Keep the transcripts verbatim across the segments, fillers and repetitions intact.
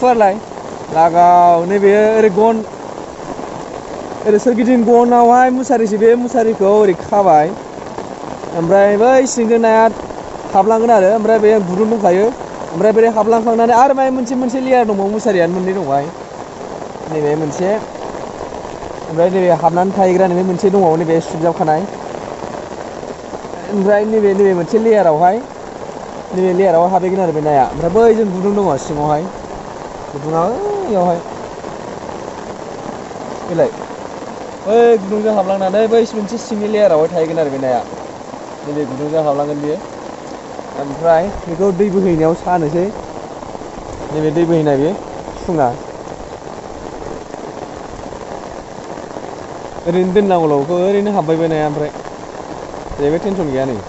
खालारलाय लागाव नैबे ओरै गन ओरै सोरगिदिं गनावहाय मुसारिसो बे मुसारिखौ ओरै खाबाय ओमफ्राय बै सिंजों नाया हाबलांगोन आरो ओमफ्राय बे गुदुं दंखायो ओमफ्राय बोरै हाबलांखांनानै आरो माय मोनसे मोनसे लेयार दंबावो मुसारियानो मोननै दंबाय नैबे मोनसे ओमफ्राय नैबे हाबनानै थाहैग्रा नैबे मोनसे दंबावो नैबे सुंजाबखानाय ओमफ्राय नैबे नैबे मोनसे लेयारावहाय नैबे लेयाराव हाबहैगोन आरो बे नाया ओमफ्राय बैजों गुदुं दङ सिङावहाय गुदुङा ओइयावहाय बेलाय बै गुदुंजों हाबलांनानै बै मोनसे सिंनि लेयारावहाय थाहैगोन आरो बे नाया नैबे गुदुंजों हाबलांगोन बियो ओमफ्राय बेखौ दै बोहैनायाव सानोसै नैबे दै बोहैनाय बे सुङा ओरैनो दोननांगौल' बेखौ ओरैनो हाबबाय बे नाया ओमफ्राय जेबो टेनसन गैया नै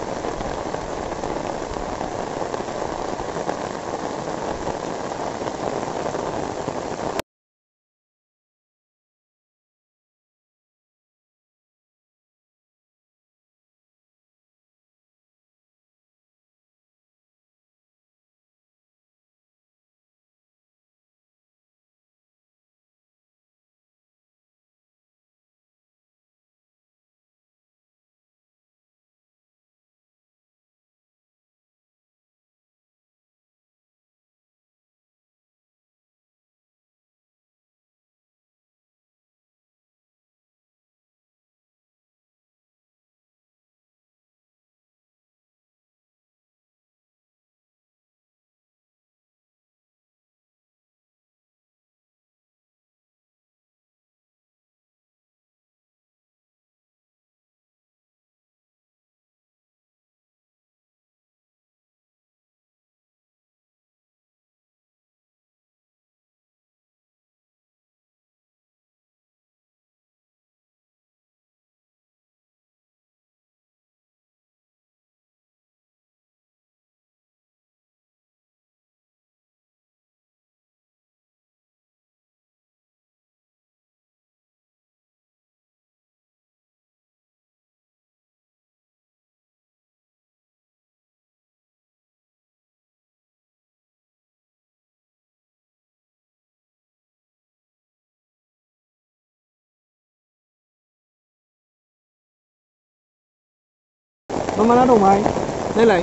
मा मा ना दंहाय नायलाय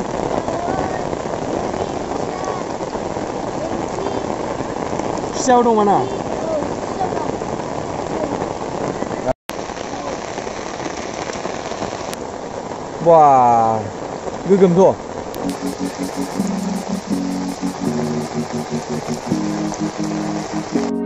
खुसियाबो दं ना बा गोगोमथ'